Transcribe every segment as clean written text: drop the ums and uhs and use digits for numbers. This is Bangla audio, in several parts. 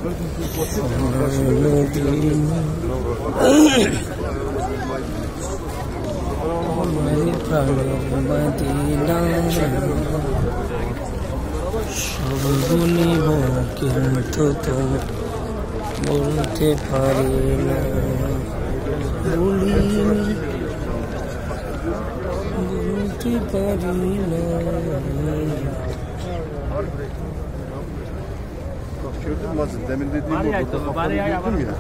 সব বলিব কিন্তু তো বলতে পারি না, বলতে পারি না। Demin dediğim o kafayı gördün mü ya?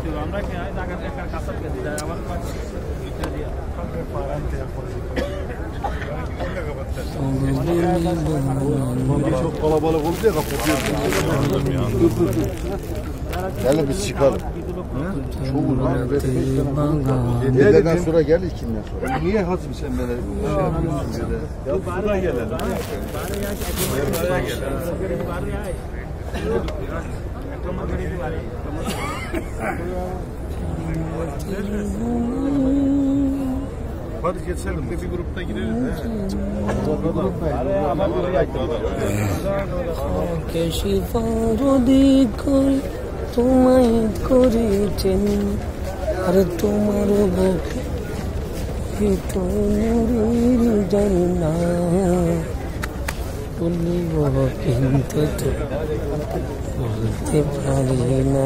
Çok kalabalık oldu ya kapatıyor. Dur. Gel biz çıkalım. Çok uzun. Dededen sonra gel ikinden sonra. Niye Hazım sen böyle şey yapıyorsun böyle? Ya buraya gelelim. Buraya gelelim. Hadi geçelim. Bir grupta gideriz. তোমায় করেছেন আর তোমার বুকে তো জানি না, বলিব কিন্তু তো বলতে পারি না।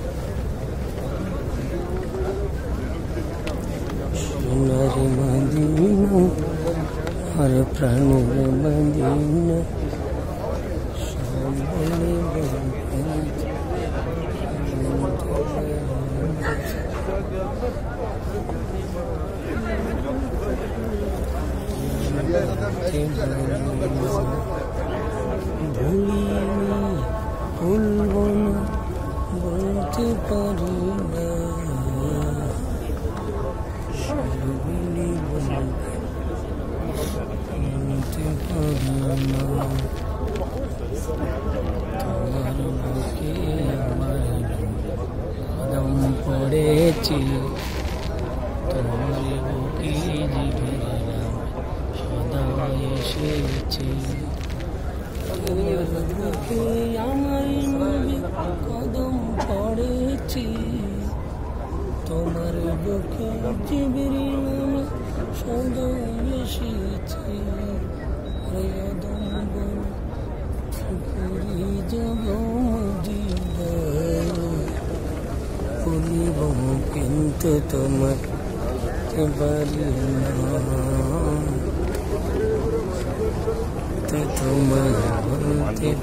সোনার মদিনা আর প্রাণের মদিনা, সব বলিব ভুলব না, বলতে পারি না, বলতে পারি না। তোমার বুকে আমার কদম পড়েছি, তোমার বুকে জীবনের সদা এসেছি। তোমার বুকে আমার কদম পড়েছি, তোমার বুকে জীবনের সদা এসেছি। করি যাব বলিব কিন্তু তোমার পারি না, তোমার বলতে